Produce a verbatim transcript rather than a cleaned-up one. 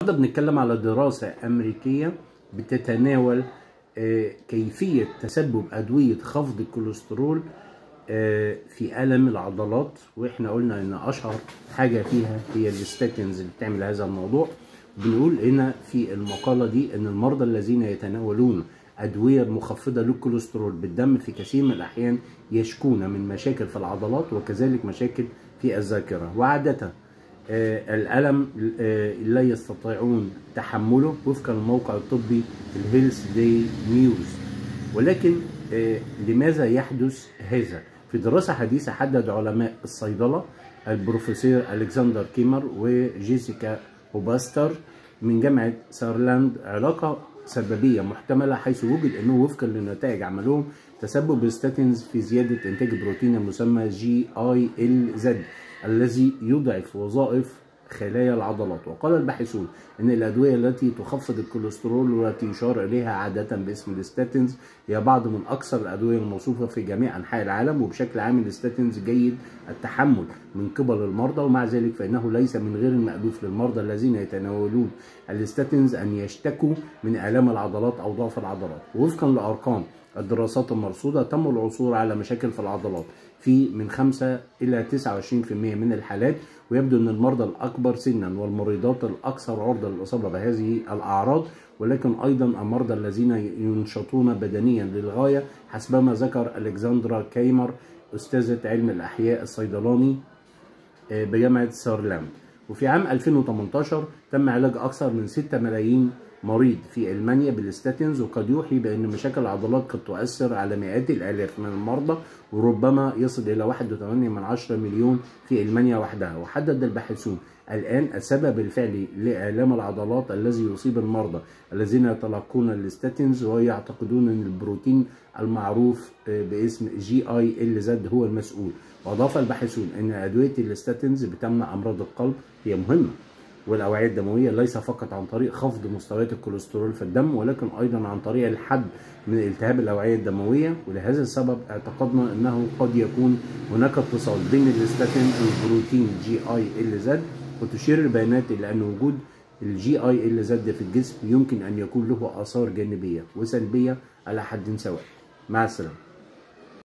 النهارده بنتكلم على دراسة أمريكية بتتناول كيفية تسبب أدوية خفض الكوليسترول في ألم العضلات، وإحنا قلنا إن أشهر حاجة فيها هي الستاتينز اللي بتعمل هذا الموضوع. بنقول هنا في المقالة دي إن المرضى الذين يتناولون أدوية مخفضة للكوليسترول بالدم في كثير من الأحيان يشكون من مشاكل في العضلات وكذلك مشاكل في الذاكرة، وعادة آه الألم آه لا يستطيعون تحمله وفقا للموقع الطبي الهيلث داي نيوز. ولكن آه لماذا يحدث هذا؟ في دراسة حديثة حدد علماء الصيدلة البروفيسور ألكسندر كيمر وجيسيكا هوباستر من جامعة سارلاند علاقة سببية محتملة، حيث وجد أنه وفقا لنتائج عملهم تسبب الستاتينز في زيادة إنتاج بروتين المسمى جي آي إل زد الذي يضعف وظائف خلايا العضلات. وقال الباحثون ان الادويه التي تخفض الكوليسترول والتي يشار اليها عاده باسم الستاتينز هي بعض من اكثر الادويه الموصوفه في جميع انحاء العالم، وبشكل عام الستاتينز جيد التحمل من قبل المرضى، ومع ذلك فانه ليس من غير المألوف للمرضى الذين يتناولون الستاتينز ان يشتكوا من الام العضلات او ضعف العضلات. ووفقا لارقام الدراسات المرصودة تم العثور على مشاكل في العضلات في من خمسة إلى تسعة وعشرين بالمئة من الحالات، ويبدو أن المرضى الأكبر سنا والمريضات الأكثر عرضة للإصابة بهذه الأعراض، ولكن أيضا المرضى الذين ينشطون بدنيا للغاية حسبما ذكر ألكسندرا كيمر أستاذة علم الأحياء الصيدلاني بجامعة سارلاند. وفي عام ألفين وثمانية عشر تم علاج أكثر من ستة ملايين مريض في ألمانيا بالستاتينز، وقد يوحي بأن مشاكل العضلات قد تؤثر على مئات الآلاف من المرضى وربما يصل إلى واحد فاصلة ثمانية مليون في ألمانيا وحدها. وحدد الباحثون الآن السبب الفعلي لآلام العضلات الذي يصيب المرضى الذين يتلقون الستاتينز، ويعتقدون أن البروتين المعروف باسم جي آي إل زد هو المسؤول. وأضاف الباحثون أن أدوية الستاتينز بتمنع أمراض القلب هي مهمة والأوعية الدموية، ليس فقط عن طريق خفض مستويات الكوليسترول في الدم، ولكن أيضا عن طريق الحد من التهاب الأوعية الدموية. ولهذا السبب اعتقدنا أنه قد يكون هناك اتصال بين الستاتين والبروتين جي آي إل زد، وتشير البيانات إلى أن وجود الجي آي إل زد في الجسم يمكن أن يكون له آثار جانبية وسلبية على حد سواء. مع السلامة.